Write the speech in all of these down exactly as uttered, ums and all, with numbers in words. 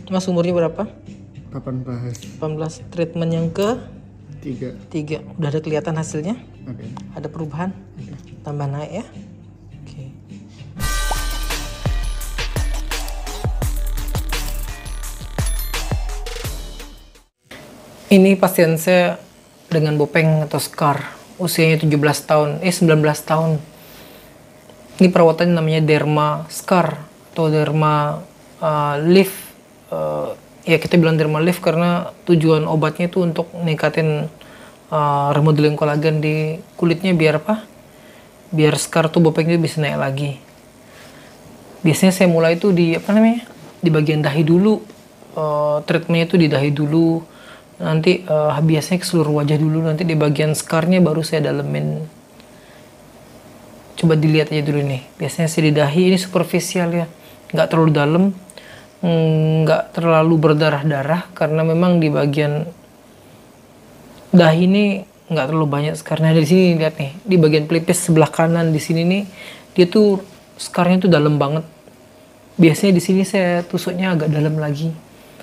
Mas umurnya berapa? delapan belas. delapan belas. Treatment yang ke Tiga. tiga. Udah ada kelihatan hasilnya? Ada. Ada perubahan? Ada. Tambah naik ya? Oke. Ini pasien saya dengan bopeng atau scar. Usianya tujuh belas tahun, eh sembilan belas tahun. Ini perawatannya namanya derma scar atau derma uh, leaf. Uh, ya kita bilang derma leaf karena tujuan obatnya itu untuk ningkatin uh, remodeling kolagen di kulitnya biar apa? Biar scar tuh bopengnya bisa naik lagi. Biasanya saya mulai itu di apa namanya? Di bagian dahi dulu. Uh, treatmentnya itu di dahi dulu. Nanti uh, biasanya ke seluruh wajah dulu. Nanti di bagian scarnya baru saya dalemin. Coba dilihat aja dulu nih. Biasanya sih di dahi ini superficial ya, nggak terlalu dalam, nggak terlalu berdarah-darah karena memang di bagian dahi ini nggak terlalu banyak scarnya. Di sini lihat nih, di bagian pelipis sebelah kanan di sini nih dia tuh scarnya tuh dalam banget. Biasanya di sini saya tusuknya agak dalam lagi.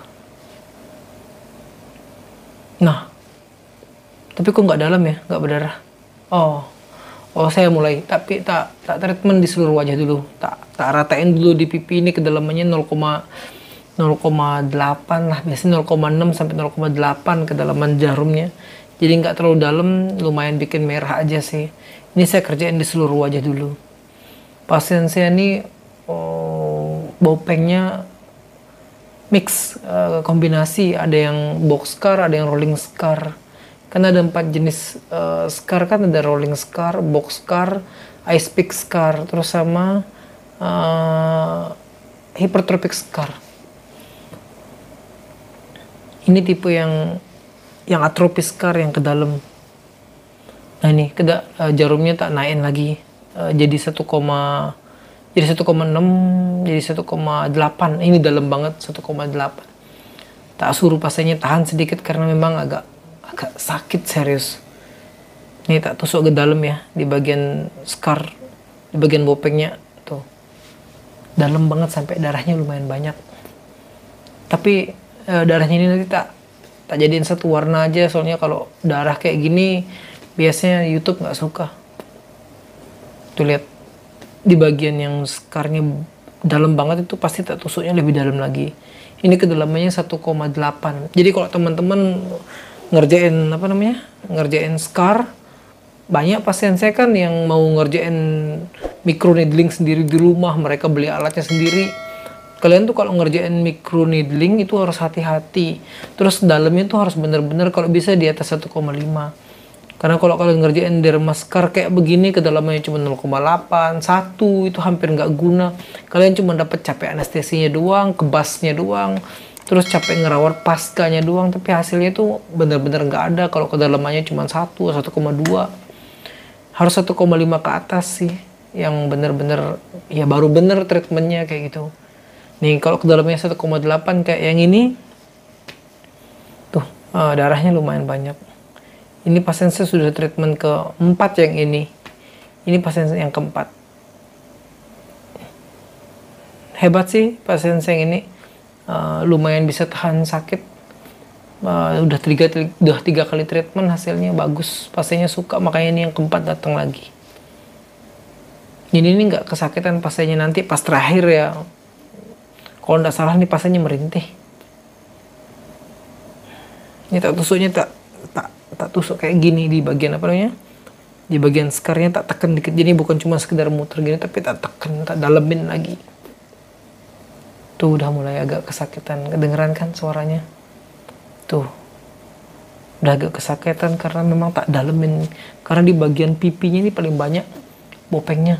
Nah, tapi kok nggak dalam ya, nggak berdarah. Oh. Oh saya mulai tapi tak tak treatment di seluruh wajah dulu, tak tak ratain dulu di pipi ini kedalamannya nol koma delapan lah, biasanya nol koma enam sampai nol koma delapan kedalaman jarumnya, jadi nggak terlalu dalam, lumayan bikin merah aja sih. Ini saya kerjain di seluruh wajah dulu. Pasien saya ini oh, bopengnya mix, uh, kombinasi, ada yang box scar, ada yang rolling scar. Karena ada empat jenis uh, scar kan, ada rolling scar, box scar, ice pick scar, terus sama uh, hypertrophic scar. Ini tipe yang yang atropis scar yang ke dalam. Nah ini keda, uh, jarumnya tak naikin lagi, uh, jadi satu, jadi satu koma enam, jadi satu koma delapan. Ini dalam banget satu koma delapan. Tak suruh pasiennya tahan sedikit karena memang agak agak sakit serius. Ini tak tusuk ke dalam ya, di bagian scar, di bagian bopengnya tuh dalam banget sampai darahnya lumayan banyak. Tapi e, darahnya ini nanti tak tak jadiin satu warna aja, soalnya kalau darah kayak gini biasanya YouTube nggak suka. Tuh lihat di bagian yang scarnya dalam banget itu pasti tak tusuknya lebih dalam lagi. Ini kedalamannya satu koma delapan. Jadi kalau teman-teman ngerjain apa namanya ngerjain scar, banyak pasien saya kan yang mau ngerjain micro needling sendiri di rumah, mereka beli alatnya sendiri. Kalian tuh kalau ngerjain micro needling itu harus hati-hati, terus dalamnya tuh harus bener-bener kalau bisa di atas satu koma lima, karena kalau kalian ngerjain derma scar kayak begini kedalamannya cuma nol koma delapan, satu, itu hampir nggak guna. Kalian cuma dapat capek anestesinya doang, kebasnya doang, terus capek ngerawat paskanya doang, tapi hasilnya itu bener-bener nggak ada kalau kedalamannya cuma satu, satu koma dua. Harus satu koma lima ke atas sih yang bener-bener ya baru bener treatmentnya kayak gitu. Nih kalau kedalamannya satu koma delapan kayak yang ini tuh, uh, darahnya lumayan banyak. Ini pasien saya sudah treatment keempat yang ini. Ini pasien yang keempat. Hebat sih pasien saya yang ini. Uh, lumayan bisa tahan sakit. Uh, udah tiga udah tiga kali treatment, hasilnya bagus, pasiennya suka, makanya ini yang keempat datang lagi. Ini ini nggak kesakitan pasiennya nanti pas terakhir ya. Kalau nggak salah nih pasiennya merintih. Ini tak tusuknya tak tak tak tusuk kayak gini di bagian apa namanya? Di bagian scarnya tak tekan dikit. Jadi bukan cuma sekedar muter gini, tapi tak tekan, tak dalemin lagi. Tuh udah mulai agak kesakitan, kedengeran kan suaranya? Tuh, udah agak kesakitan karena memang tak dalemin. Karena di bagian pipinya ini paling banyak bopengnya.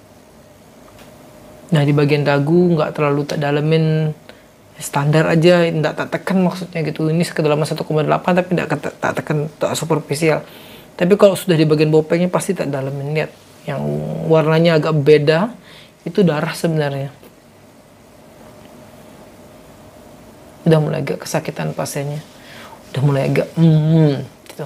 Nah di bagian dagu nggak terlalu tak dalemin, standar aja, nggak tak tekan maksudnya gitu. Ini kedalaman satu koma delapan tapi nggak tak tekan, tak superficial. Tapi kalau sudah di bagian bopengnya pasti tak dalemin. Lihat, yang warnanya agak beda, itu darah sebenarnya. Udah mulai agak kesakitan pasiennya, udah mulai agak hmm, gitu,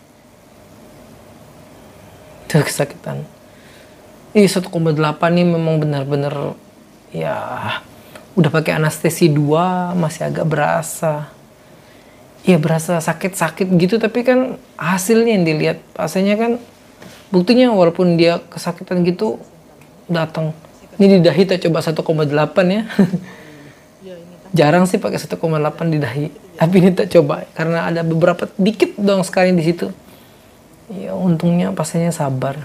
udah kesakitan. Ini satu koma delapan ini memang benar-benar ya Udah pakai anestesi dua masih agak berasa. Iya berasa sakit-sakit gitu, tapi kan hasilnya yang dilihat pasiennya kan buktinya walaupun dia kesakitan gitu datang. Ini di dahi kita coba satu koma delapan ya. Jarang sih pakai satu koma delapan di dahi. Tapi ini tak coba karena ada beberapa dikit doang sekali di situ. Ya untungnya pasiennya sabar.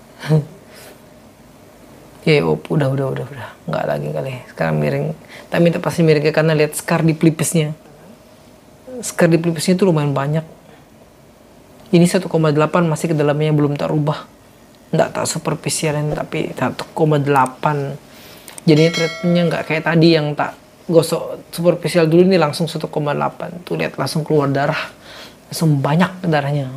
Ya oh, udah udah udah udah nggak lagi kali. Sekarang miring. Tak minta pasti miring ke kanan, lihat scar di pelipisnya. Scar di pelipisnya itu lumayan banyak. Ini satu koma delapan masih ke dalamnya belum tak rubah. Nggak tak superficialnya tapi satu koma delapan. Jadi treatmentnya nggak kayak tadi yang tak gosok superficial dulu, ini langsung satu koma delapan. Tuh lihat langsung keluar darah. Langsung banyak darahnya.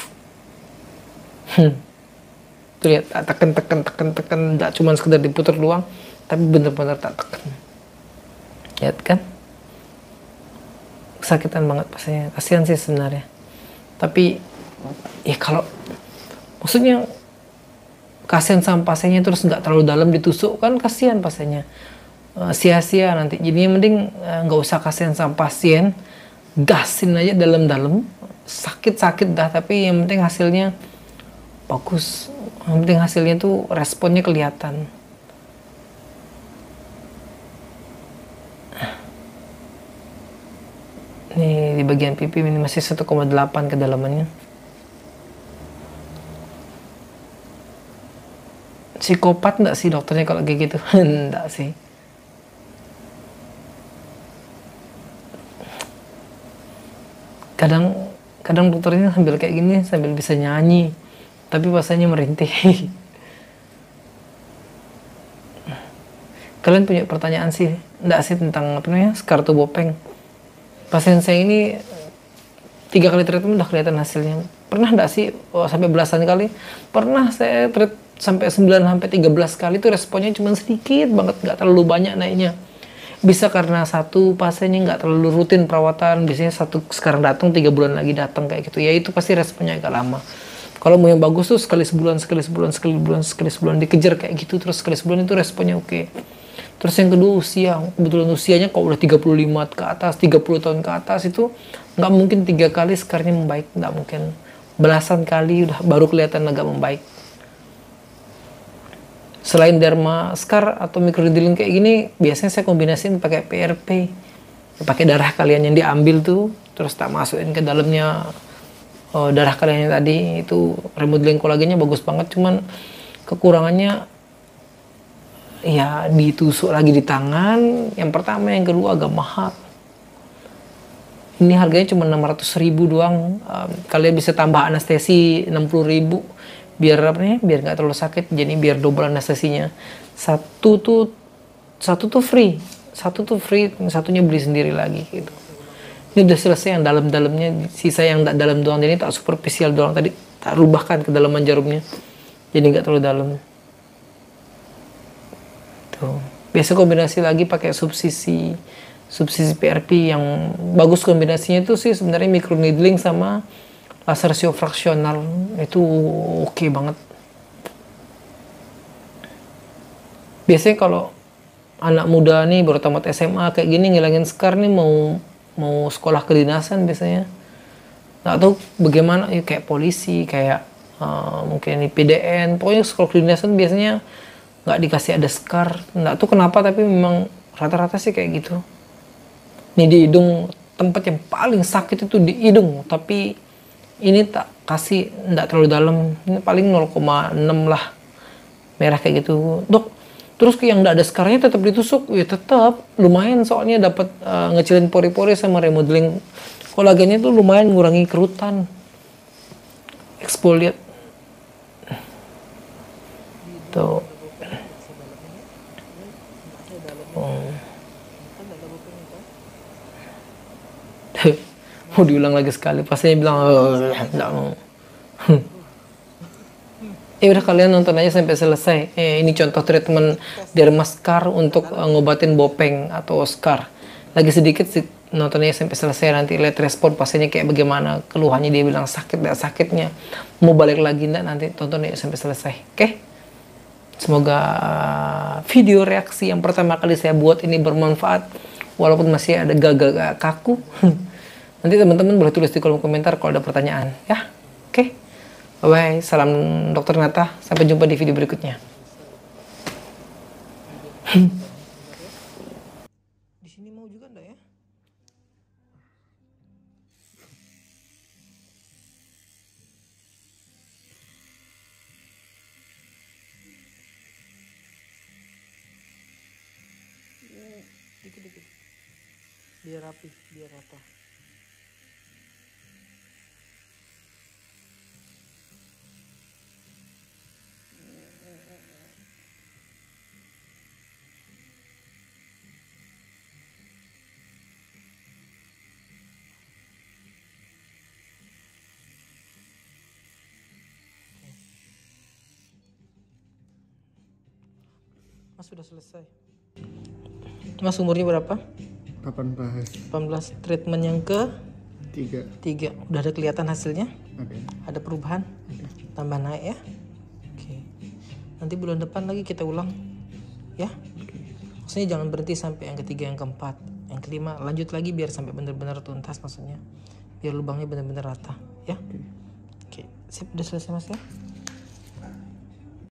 Hmm. Tuh lihat tekan tekan tekan tekan, nggak cuma sekedar diputar doang, tapi bener-bener tak tekan. Lihat kan? Kesakitan banget pastinya. Kasihan sih sebenarnya. Tapi ya kalau maksudnya kasihan sama pasiennya terus nggak terlalu dalam ditusuk kan kasihan pasiennya. Uh, sia-sia nanti. Jadi mending nggak uh, usah kasihan sama pasien, gasin aja dalam-dalam, sakit-sakit dah, tapi yang penting hasilnya bagus. Yang penting hasilnya tuh responnya kelihatan. Nih di bagian pipi ini masih satu koma delapan kedalamannya. Psikopat enggak sih dokternya kalau kayak gitu? Enggak sih. Kadang kadang dokternya sambil kayak gini sambil bisa nyanyi, tapi bahasanya merintih. Kalian punya pertanyaan sih, enggak sih tentang apa namanya scar tubuh Bopeng? Pasien saya ini tiga kali treatment udah kelihatan hasilnya. Pernah enggak sih oh, sampai belasan kali? Pernah saya treat sampai sembilan sampai tiga belas kali itu responnya cuma sedikit banget, nggak terlalu banyak naiknya. Bisa karena satu pasiennya nggak terlalu rutin perawatan, biasanya satu sekarang datang tiga bulan lagi datang kayak gitu. Ya itu pasti responnya agak lama. Kalau mau yang bagus tuh sekali sebulan, sekali sebulan, sekali sebulan, sekali sebulan dikejar kayak gitu terus sekali sebulan itu responnya oke. Okay. Terus yang kedua usia, kebetulan usianya kalau udah tiga puluh lima ke atas, tiga puluh tahun ke atas itu nggak mungkin tiga kali skarnya membaik, nggak mungkin. Belasan kali udah baru kelihatan agak membaik. Selain derma scar atau microneedling kayak gini, biasanya saya kombinasiin pakai P R P. Pakai darah kalian yang diambil tuh, terus tak masukin ke dalamnya oh, darah kalian yang tadi itu remodeling kolagennya bagus banget, cuman kekurangannya ya ditusuk lagi di tangan. Yang pertama, yang kedua agak mahal. Ini harganya cuma enam ratus ribu doang. Um, kalian bisa tambah anestesi enam puluh ribu biar apa nih? Biar nggak terlalu sakit. Jadi biar double anestesinya. Satu tuh satu tuh free, satu tuh free, satunya beli sendiri lagi gitu. Ini udah selesai yang dalam-dalamnya, sisa yang tak dalam doang. Jadi tak superficial doang tadi, tak rubahkan kedalaman jarumnya. Jadi nggak terlalu dalam. Biasa kombinasi lagi pakai subsisi subsisi P R P. Yang bagus kombinasinya itu sih sebenarnya microneedling sama laser siofraksional itu oke okay banget. Biasanya kalau anak muda nih baru tamat S M A kayak gini ngilangin scar nih mau mau sekolah kedinasan biasanya nggak tahu bagaimana ya, kayak polisi kayak uh, mungkin P D N, pokoknya sekolah kedinasan biasanya nggak dikasih ada scar, nggak tahu kenapa tapi memang rata-rata sih kayak gitu. Ini di hidung, tempat yang paling sakit itu di hidung, tapi ini tak kasih nggak terlalu dalam, ini paling nol koma enam lah merah kayak gitu. Dok, terus yang nggak ada scarnya tetap ditusuk? Ya tetap, lumayan soalnya dapat uh, ngecilin pori-pori sama remodeling kolagennya tuh lumayan ngurangi kerutan, exfoliate tuh. Mau diulang lagi sekali, pasnya bilang nggak mau. Ya udah kalian nonton aja sampai selesai. Eh, ini contoh treatment derma scar untuk uh, ngobatin Bopeng atau scar. Lagi sedikit sih nontonnya sampai selesai, nanti lihat respon pasiennya kayak bagaimana, keluhannya dia bilang sakit nggak sakitnya, mau balik lagi nggak, nanti tonton aja sampai selesai. Oke? Okay? Semoga video reaksi yang pertama kali saya buat ini bermanfaat, walaupun masih ada gagak kaku. Nanti teman-teman boleh tulis di kolom komentar kalau ada pertanyaan, ya. Oke, bye-bye. Salam Dokter Nata. Sampai jumpa di video berikutnya. Di sini mau juga enggak ya? Dikit-dikit. Biar rapi, biar rata. Mas sudah selesai. Mas umurnya berapa? Papan bahas. delapan belas. Treatment yang ke Tiga. tiga. Udah ada kelihatan hasilnya? Ada. Ada perubahan? Ada. Tambah naik ya? Oke. Nanti bulan depan lagi kita ulang. Ya? Maksudnya jangan berhenti sampai yang ketiga, yang keempat, yang kelima. Lanjut lagi biar sampai benar-benar tuntas maksudnya. Biar lubangnya benar-benar rata. Ya? Oke. Sip, udah selesai Mas ya?